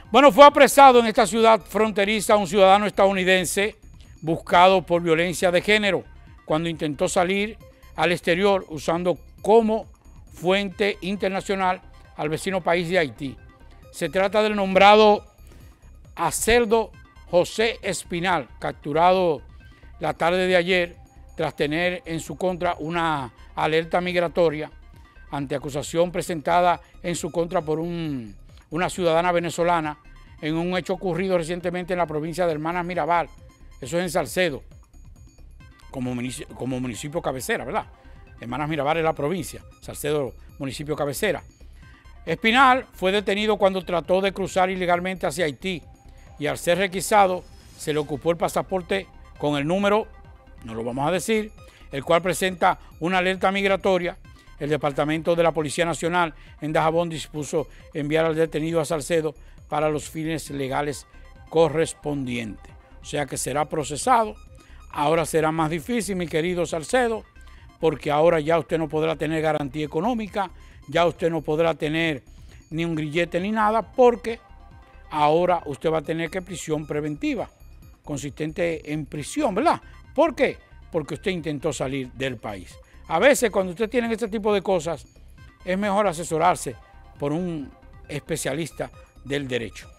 Bueno, fue apresado en esta ciudad fronteriza un ciudadano estadounidense buscado por violencia de género cuando intentó salir al exterior usando como fuente internacional al vecino país de Haití. Se trata del nombrado Aceldo José Espinal, capturado la tarde de ayer tras tener en su contra una alerta migratoria ante acusación presentada en su contra por una ciudadana venezolana en un hecho ocurrido recientemente en la provincia de Hermanas Mirabal. Eso es en Salcedo, como municipio cabecera, ¿verdad? Hermanas Mirabal es la provincia, Salcedo, municipio cabecera. Espinal fue detenido cuando trató de cruzar ilegalmente hacia Haití y al ser requisado se le ocupó el pasaporte con el número, no lo vamos a decir, el cual presenta una alerta migratoria. El Departamento de la Policía Nacional en Dajabón dispuso enviar al detenido a Salcedo para los fines legales correspondientes. O sea que será procesado. Ahora será más difícil, mi querido Salcedo, porque ahora ya usted no podrá tener garantía económica, ya usted no podrá tener ni un grillete ni nada, porque ahora usted va a tener que prisión preventiva, consistente en prisión, ¿verdad? ¿Por qué? Porque usted intentó salir del país. A veces cuando usted tiene este tipo de cosas, es mejor asesorarse por un especialista del derecho.